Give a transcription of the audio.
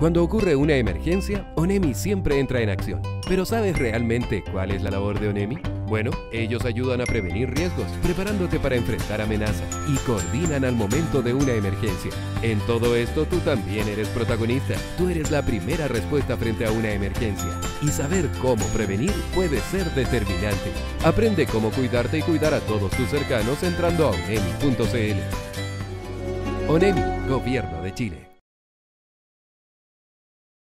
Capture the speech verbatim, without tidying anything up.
Cuando ocurre una emergencia, ONEMI siempre entra en acción. ¿Pero sabes realmente cuál es la labor de ONEMI? Bueno, ellos ayudan a prevenir riesgos, preparándote para enfrentar amenazas y coordinan al momento de una emergencia. En todo esto tú también eres protagonista. Tú eres la primera respuesta frente a una emergencia. Y saber cómo prevenir puede ser determinante. Aprende cómo cuidarte y cuidar a todos tus cercanos entrando a onemi punto c l. ONEMI, Gobierno de Chile.